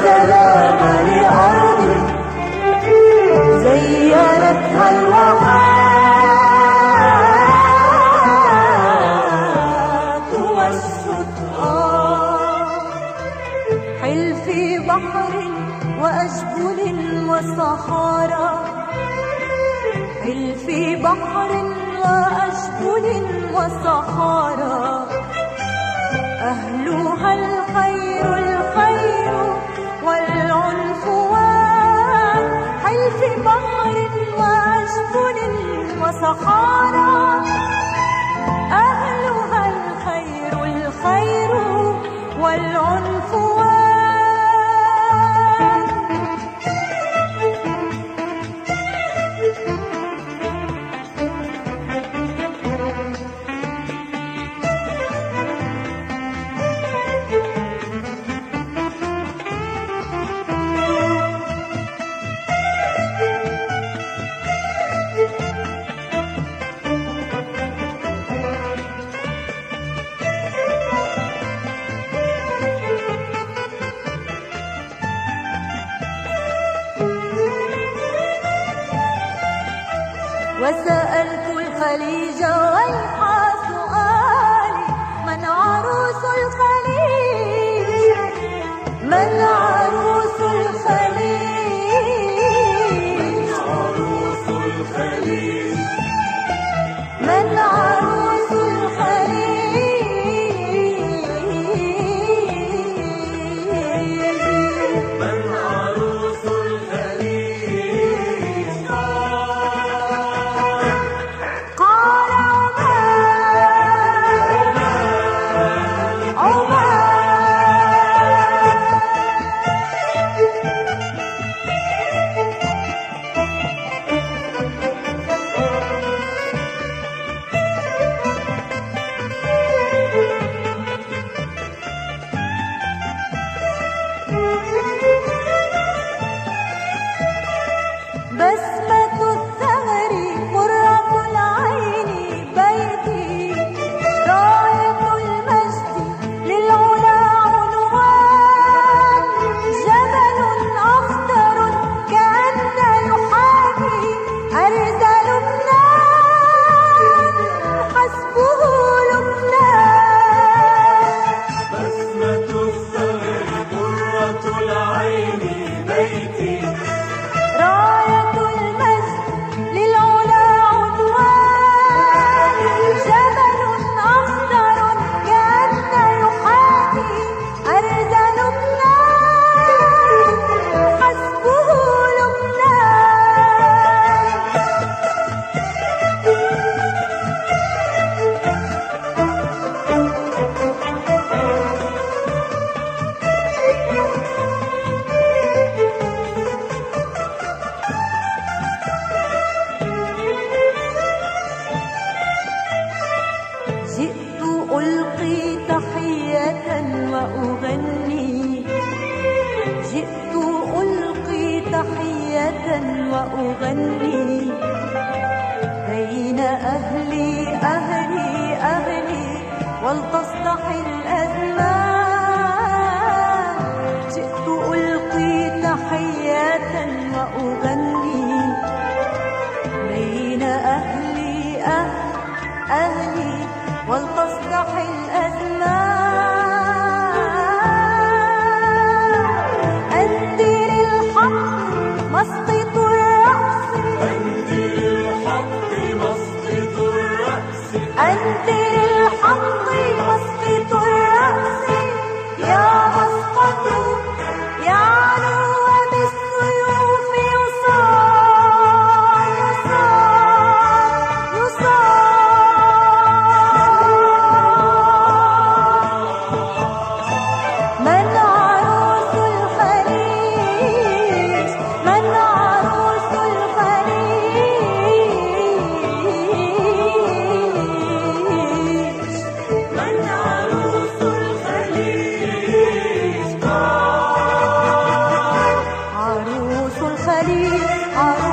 والسلام لأرض زينتها الواحات والشطآن. حلفي بحر وأجبل وصحارى، حلفي بحر وأجبل وصحارى، أهلها الخير الخير والعنفوان. حلفي بحر وأجبل وصحارى، أهلها الخير الخير والعنفوان. وسألت الخليج ويحا سؤالي، من عروس الخليج؟ من عروس الخليج؟ من عروس الخليج؟ من عروس الخليج؟ من عروس الخليج؟ قال بسمة الثغر قرة العين بيتي، راية المجد للعلا عنوان. جبل أخضر كأن يحاكي أرض لبنان، حسبه لبنان. بسمة الثغر قرة العين بيتي، راية المجد للعلا عنوان. جبل أخضر كأن يحاكي أرض لبنان، حسبه جئت ألقي تحية وأغني، جئت ألقي تحية وأغني بين أهلي أهلي أهلي ولتصلح الأزمان. جئت ألقي تحية وأغني بين أهلي أهلي ولتصلح الأزمان. أندر الحق مسقط الرأس، أندر الحق مسقط الرأس، أندر الحق مسقط الرأس. يا مسقط يعلو وبالسيوف يصار يصار يصار. من عروس الخليج؟ من عروس الخليج؟ من عروس الخليج؟ عروس الخليج.